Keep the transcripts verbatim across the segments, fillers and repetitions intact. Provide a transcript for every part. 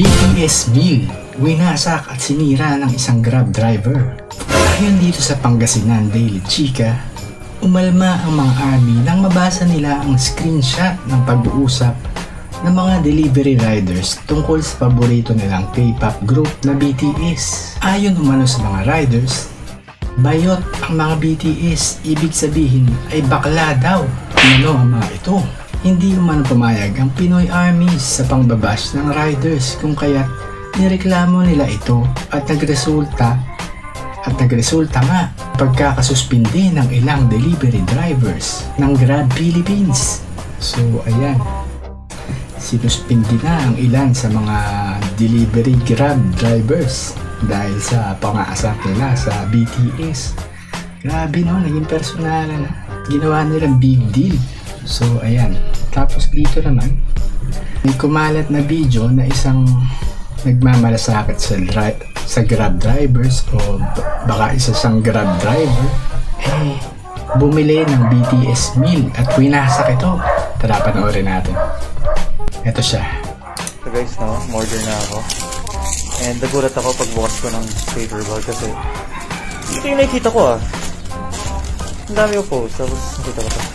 B T S MEAL Winasak at Sinira ng isang GRAB driver. Ayon dito sa Pangasinan Daily Chika, umalma ang mga army nang mabasa nila ang screenshot ng pag-uusap ng mga delivery riders tungkol sa paborito nilang K-pop group na B T S. Ayon umano sa mga riders, Biot ang mga B T S, ibig sabihin ay bakla daw. Ano ang mga ito? Hindi umano pumayag ang Pinoy armies sa pangbabash ng riders, kung kaya't nireklamo nila ito at nagresulta at nagresulta nga pagkakasuspindi ng ilang delivery drivers ng GRAB Philippines. So ayan, sinuspindi na ang ilan sa mga delivery GRAB drivers dahil sa pang-aasar nila sa B T S. Grabe no, naging personalan na. Ginawa nilang big deal. So ayan, tapos dito naman may kumalat na video na isang nagmamalasakit sa, sa GRAB drivers o baka isa siyang GRAB driver eh bumili ng B T S meal at winasak ito. Tara, panoorin natin. Ito siya. So guys, no, order na ako. And nagulat ako pagbukas ko ng paper bag kasi ito yung nakikita ko ah. Ang dami yung post. Tapos nakita ko ito.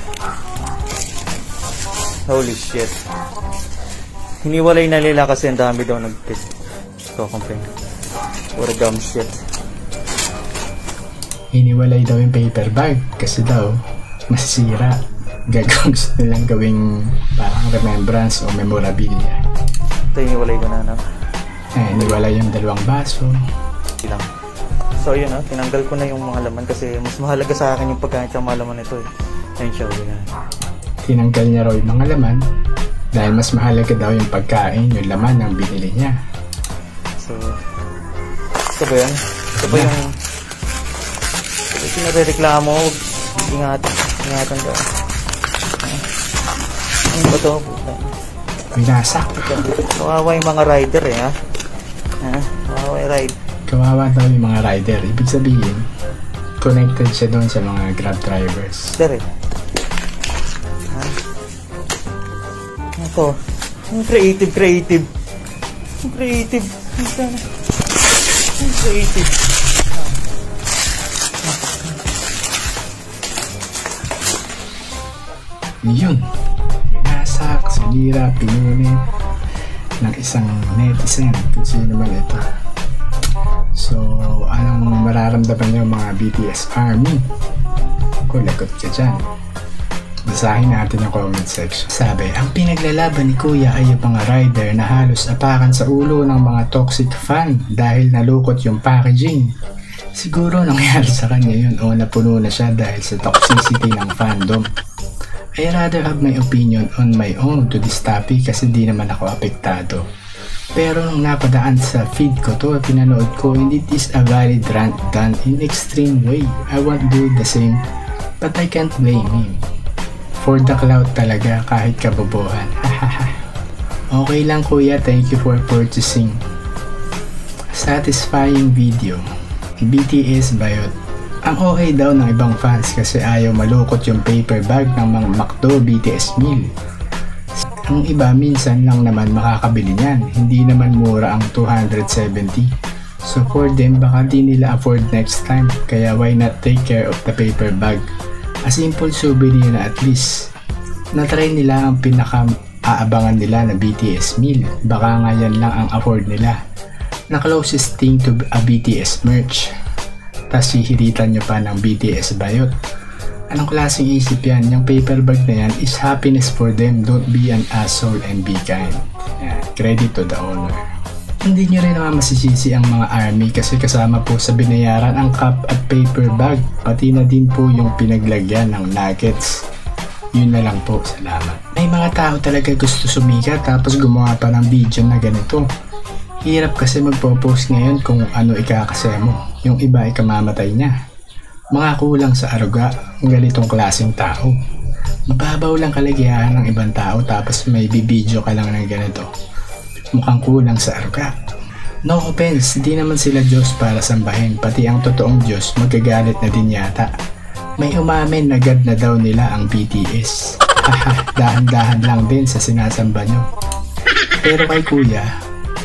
Holy shit. Hiniwalay na nila kasi ang dami daw nag-test. So, complain. What a dumb shit. Hiniwalay daw yung paper bag kasi daw masisira. Gagawin gusto nilang gawing parang remembrance o memorabilia. Ito hiniwalay ko na, no? Eh, hiniwalay yung dalawang baso. Ilang. So, yun, no? Tinanggal ko na yung mga laman kasi mas mahalaga sa akin yung pagkain sa mga laman nito, eh. Ayun siya, uwi na. Tinanggal niya raw yung mga laman dahil mas mahalaga daw yung pagkain, yung laman ng binili niya. So, ito ba yan? Ito ba yung ito yung nare-reklamo? Ingatan, ingatan ka. Ano ba ito? Winasak. Kawawa yung mga rider eh, ha? Ha? Kawawa yung ride. Kawawa daw yung mga rider. Ibig sabihin, connected siya doon sa mga GRAB drivers. Dari. Ha? Ito. Ang creative, creative. Ang creative. Ang creative. Yun. Winasak, Sinira, pinunit ng isang netizen, kung sino man ito. So, anong mararamdaman niyo mga B T S Army? Kung lagot ka dyan. Basahin natin yung comment section. Sabi, ang pinaglalaban ni Kuya ay yung mga rider na halos apakan sa ulo ng mga toxic fan dahil nalukot yung packaging. Siguro nangyari sa kanya yun o napuno na siya dahil sa toxicity ng fandom. I rather have my opinion on my own to this topic kasi di naman ako apektado. Pero nung napadaan sa feed ko to, pinanood ko, and it is a valid rant done in extreme way. I won't do the same, but I can't blame him. For the clout talaga, kahit kabobohan. Okay lang kuya, thank you for purchasing. Satisfying video. B T S Biot. Ang O A daw ng ibang fans kasi ayaw malukot yung paper bag ng mga McDo B T S meal. Ang iba minsan lang naman makakabili niyan, hindi naman mura ang two hundred seventy. So for them baka di nila afford next time, kaya why not take care of the paper bag? A simple souvenir na at least. Na-try nila ang pinaka-aabangan nila na B T S meal, baka nga yan lang ang afford nila. Na closest thing to a B T S merch. Tas hihiritan nyo pa ng B T S Biot. Anong klaseng isip yan? Yung paper bag na yan is happiness for them. Don't be an asshole and be kind. Yan. Credit to the owner. Hindi nyo rin naman masisisi ang mga army kasi kasama po sa binayaran ang cup at paper bag. Pati na din po yung pinaglagyan ng nuggets. Yun na lang po. Salamat. May mga tao talaga gusto sumikat tapos gumawa pa ng video na ganito. Hirap kasi magpo-post ngayon kung ano ikakasya mo. Yung iba ay kamamatay niya. Mga kulang sa aruga ang ganitong klaseng tao. Mababaw lang kaligayahan ng ibang tao tapos may bibidyo ka lang ng ganito. Mukhang kulang sa aruga. No offense, di naman sila Diyos para sambahin. Pati ang totoong Diyos magagalit na din yata. May umamin na God na daw nila ang B T S. Haha, dahan-dahan lang din sa sinasamba nyo. Pero kay kuya,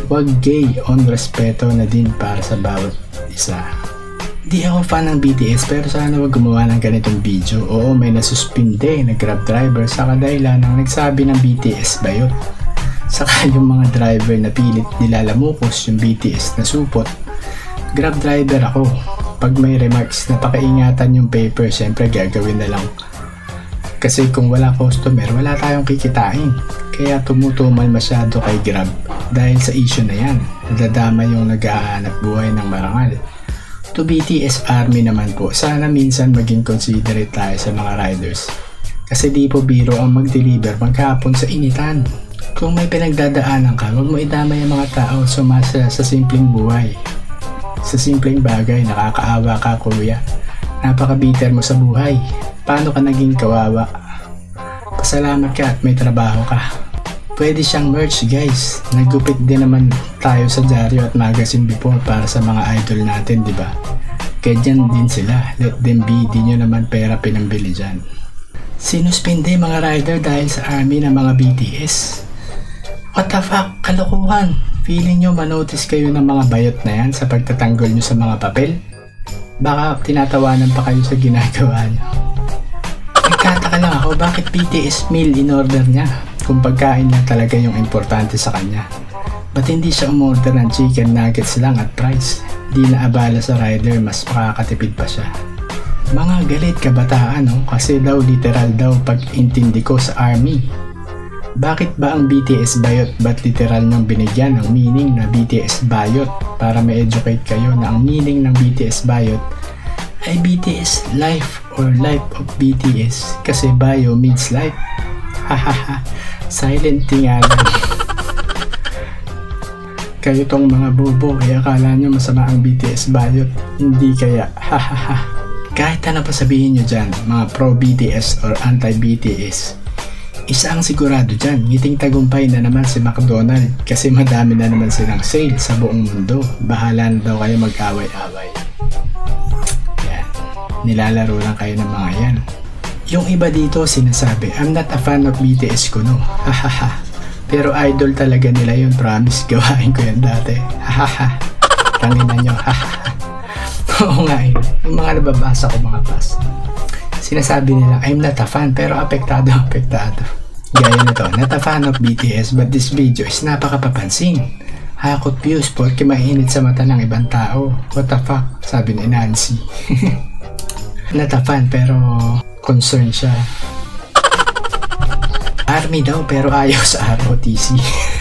wag gay on respeto na din para sa bawat isa. Di ako fan ng B T S pero sana wag gumawa ng ganitong video. Oo, may nasuspinde na Grab driver sa kadahilan ng nagsabi ng B T S Biot. Saka yung mga driver na pilit nilalamukos yung B T S na supot. Grab driver ako. Pag may remarks na pakaingatan yung paper, syempre gagawin na lang. Kasi kung wala customer, wala tayong kikitain. Kaya tumutumal masyado kay Grab dahil sa issue na yan. Nadadama yung nag-aanap buhay ng marangal. To B T S Army naman po, sana minsan maging considerate tayo sa mga riders. Kasi di po biro ang mag-deliver maghapon sa initan. Kung may pinagdadaanan ka, huwag mo idamay ang mga tao sumasa sa simpleng buhay. Sa simpleng bagay, nakakaawa ka kuya. Napaka-bitter mo sa buhay. Paano ka naging kawawa? Pasalamat ka at may trabaho ka. Pwede siyang merch guys. Nagupit din naman tayo sa dyaryo at magazine before para sa mga idol natin, di ba? Kaya dyan din sila. Let them be. Di nyo naman pera pinambili dyan. Sinuspinde mga rider dahil sa army ng mga B T S. What the fuck? Kalokohan. Feeling nyo manotice kayo ng mga bayot na yan sa pagtatanggol nyo sa mga papel? Baka tinatawanan pa kayo sa ginagawa nyo. Nagtataka lang ako bakit B T S meal in order niya kung pagkain lang talaga yung importante sa kanya. Ba't hindi siya umorder ng chicken nuggets lang at fries? Di na abala sa rider, mas makakatipid pa siya. Mga galit kabataan no? Kasi daw literal daw pag intindi ko sa army. Bakit ba ang B T S Biot ba't literal niyang binigyan ng meaning na B T S Biot para ma-educate kayo na ang meaning ng B T S Biot ay B T S life or life of B T S kasi bio means life. Hahaha, silent tingalan. Kayo tong mga bobo ay akala nyo masama ang B T S Biot, hindi kaya? Hahaha. Kahit ano pa sabihin nyo dyan, mga pro B T S or anti B T S, isa ang sigurado dyan, ngiting tagumpay na naman si McDonald kasi madami na naman silang sale sa buong mundo. Bahala na daw kayo mag-away-away. Yan, nilalaro lang kayo ng mga yan. Yung iba dito sinasabi, I'm not a fan of B T S kuno. Hahaha. Pero idol talaga nila yun, promise. Gawain ko yan dati. Hahaha. Tangina nyo. Hahaha. Oo nga eh. Yung mga nababasa ko mga pass. Sinasabi nila, I'm not a fan pero apektado, apektado. Gaya na to, not a fan of B T S but this video is napakapapansin. Hakot views porque mainit sa mata ng ibang tao. What the fuck? Sabi ni Nancy. Not a fan pero concerned siya. Army daw pero ayaw sa R O T C.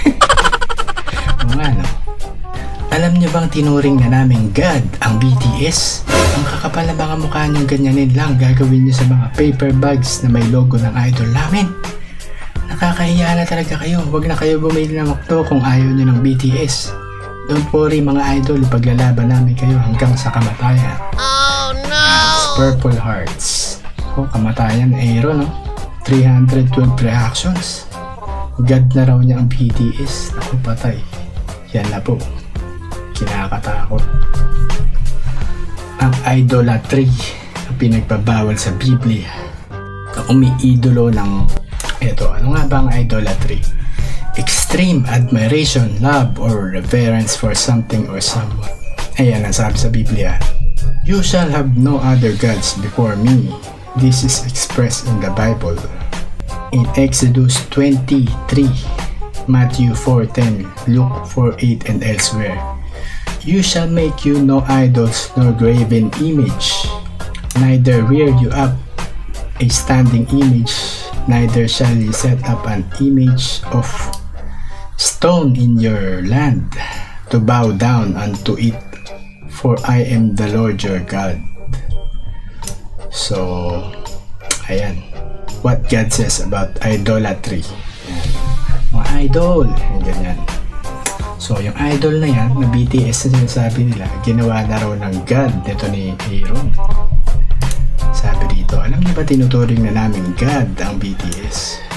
O nga no. Alam niyo bang tinuring na namin God ang B T S? Ang kakapal na mga mukha niyong ganyanin lang gagawin niyo sa mga paper bags na may logo ng idol namin. Nakakahiya na talaga kayo. Huwag na kayo bumili ng McDo kung ayaw niyo ng B T S. Don't worry mga idol, ipaglalaban namin kayo hanggang sa kamatayan. Oh no! That's Purple Hearts. Oh, kamatayan, Aero no? three hundred twelve reactions. God na raw niya ang B T S. Ako patay. Yan na po. Kinakatakot. Ang idolatry ang pinagbabawal sa Biblia. Ang umiidolo ng eto, ano nga ba ang idolatry? Extreme admiration, love, or reverence for something or someone. Ayan ang sabi sa Biblia. You shall have no other gods before me. This is expressed in the Bible. In Exodus twenty-three, Matthew four ten, Luke four eight, and elsewhere. You shall make you no idols nor graven image, neither rear you up a standing image, neither shall ye set up an image of stone in your land, to bow down unto it, for I am the Lord your God. So, ayan, what God says about idolatry. Ayan. Mga idol, ganyan. So, yung idol na yan, na B T S na sinasabi nila, ginawa na raw ng God nito ni Aaron. Sabi dito, alam niyo ba tinuturing na namin God ang B T S?